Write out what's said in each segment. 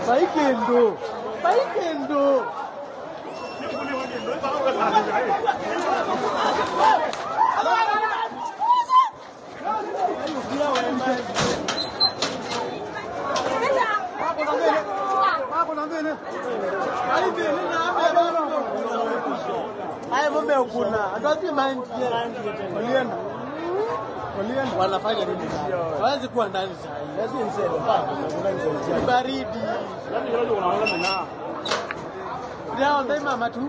Baikendo. Wanafanya nini? Hawezi kuwa ndani sasa. Lazima niseme ni baridi. Leo ndio mama tu.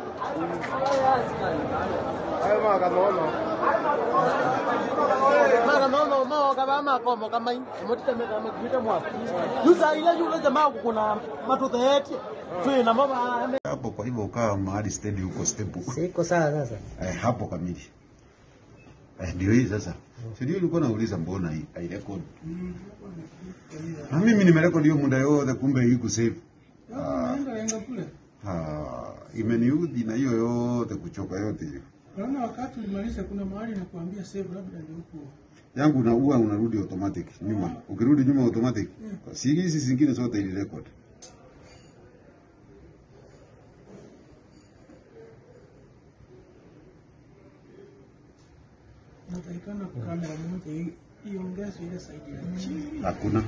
Mama kama komo kama mutita kama kuita mwaka. Yuza ile yule jamaa kuna matoto yetu. Tu na mama hapo, kwa hivyo ukawa mahali steady huko step. Siko sawa sasa. Hapo kamili. Ndio hii sasa. Ndio ulikuwa nauliza mbona hii record. Mimi nimerekodi hiyo muda yote kumbe hii kusave. Naenda kule. Imeniudhi na hiyo yote kuchoka yote hiyo. Naona wakati ulimaliza kuna mahali na kuambia save labda ndio huko. Yangu na unarudi automatic nyuma. Ukirudi nyuma automatic. Si hizi zingine zote ili record. Natakikana kamera moja iongeze ile side ya chini. Hakuna.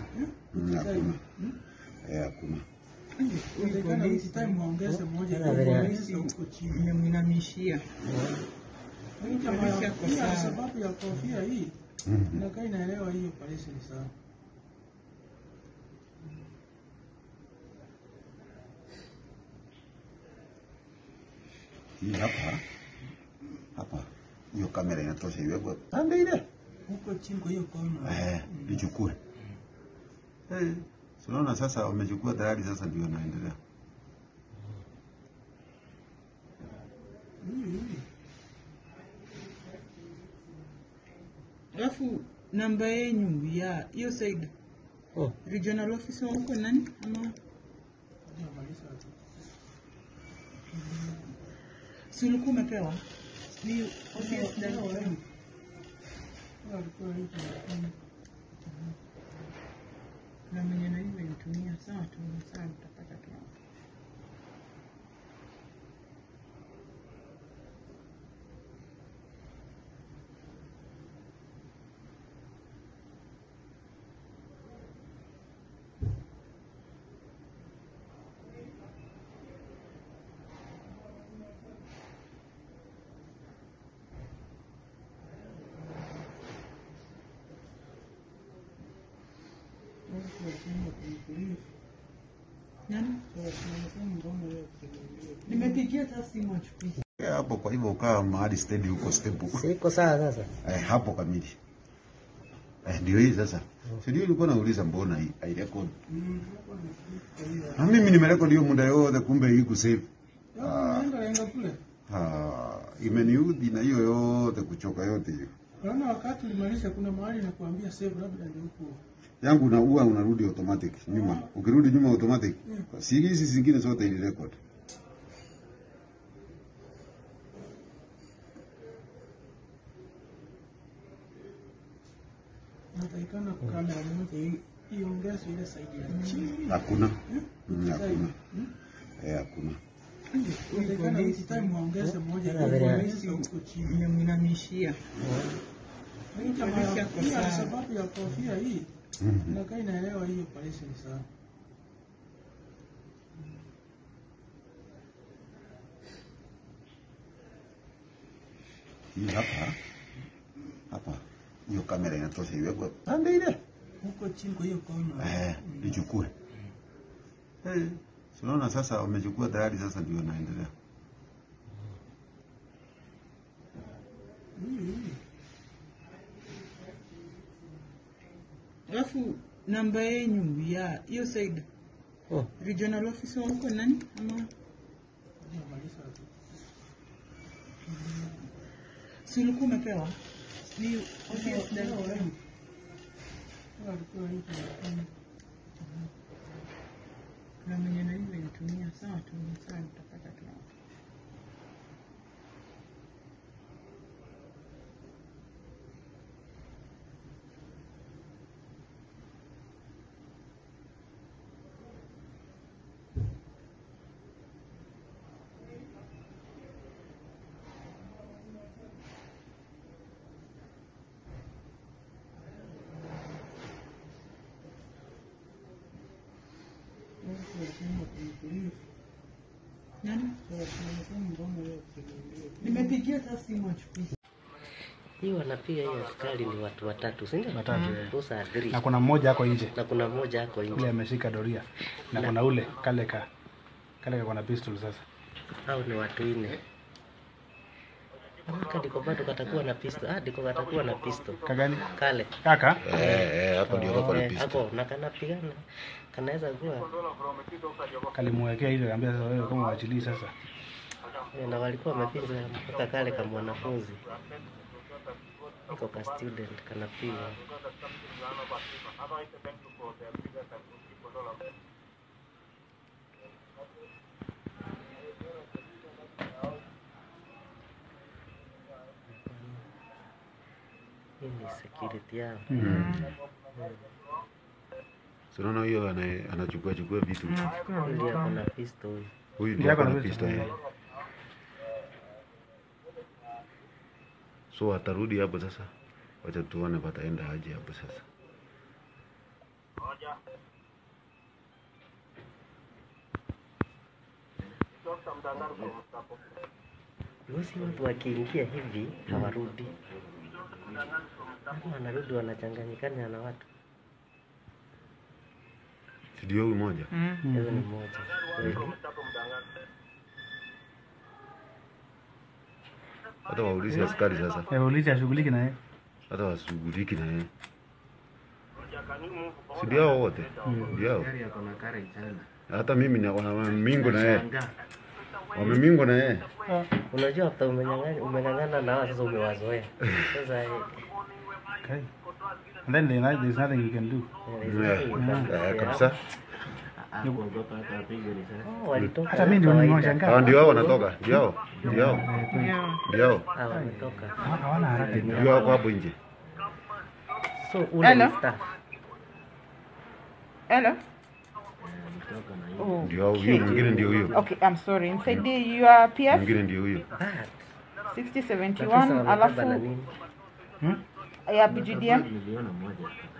Hakuna. Natakikana hii time muongeze moja iongeze huko chini. Nimemwinamishia. Kwa sababu ya kofia hii. Nakaa inaelewa hiyo operation sana. Hii hapa. Hiyo kamera inatosha iwekwe pande ile. Huko chini kwa hiyo kona. Nichukue. Unaona sasa wamechukua tayari, sasa ndio naendelea. Alafu namba yenu ya hiyo side. Regional officer huko nani? Ama si ulikuwa umepewa? Ni office ndio wewe. Na mwenye na hiyo nitumia sawa tu, sawa tutapata tu. Nimepigia simu achukue. Hapo kwa hivyo ukawa mahali steady huko step. Siko sawa sasa. Hapo kamili. Ndio hii sasa. Ndio ulikuwa nauliza mbona hii record. Mimi nimerekodi hiyo muda yote kumbe hii kusave. Naenda kule. Imeniudhi na hiyo yote kuchoka yote hiyo. Naona wakati ulimaliza kuna mahali na kuambia save labda ndio huko. Yangu na unarudi automatic nyuma. Ukirudi nyuma automatic. Si hizi zingine zote ili record. Natakikana kamera moja iongeze ile side ya chini. Hakuna. Hakuna. Natakikana hii time muongeze moja iongeze huko chini. Nimemwinamishia. Kwa sababu ya kofia hii. Nakaa inaelewa hiyo operation sana. Hii hapa. Hiyo kamera inatosha iwekwe pande ile. Huko chini kwa hiyo kona. Nichukue. Unaona sasa wamechukua tayari, sasa ndio naendelea. Alafu namba yenu ya hiyo side. Regional officer huko nani? Ama si ulikuwa umepewa? Ni office ndio wewe. Na mwenye na hiyo nitumia sawa tu, sawa tutapata tu. Nani? Nimepigia sasa simu achukue. Hii wanapiga hiyo askari ni watu watatu, si ndio? Watatu. Those are three. Na kuna mmoja hapo nje. Na kuna mmoja hapo Ule nje. ameshika doria. Na kuna ule kaleka kuna pistol sasa. Hao ni watu 4. Kaka diko bado katakuwa na pistol. Diko katakuwa na pistol. Kagani? Kale. Kaka? Hapo ndio wako na pistol. Hapo na kanapigana. Kanaweza kuwa. Kalimwekea ile kaambia sasa wewe kama waachilii sasa. Na walikuwa wamepiga mpaka kale kama mwanafunzi. Iko ka student kanapiga. Hii ni security yao. Unaona huyo anachukua vitu. Ndio ako na pistol. Huyu ndio ako na pistol. So atarudi hapo sasa. Wacha tuone pataenda aje hapo sasa. Wasi watu wakiingia hivi hawarudi. Wanarudi wanachanganyikana na watu. Ndio huyu mmoja. Hiyo ni mmoja. Hata waulize askari sasa. Waulize ashughuliki na yeye. Hata washughuliki na yeye. Si ndio wote? Ndio. Hata mimi na wamingo na yeye. Wamemingo na yeye. Unajua hata umeng'ang'ana na wao sasa umewazoea. Sasa Okay. And then there's nothing you can do. Kabisa. Walitoka. Hata mimi ndio nimewashangaa. Ndio hao wanatoka. Ndio. Wametoka. Hawana haraka. Ndio hao hapo nje. So ule ni staff. Hello? Oh, Ndio huyo mwingine ndio huyo. okay, I'm sorry. Inside your PF Mwingine ndio huyo. 6071 alafu ya BGDM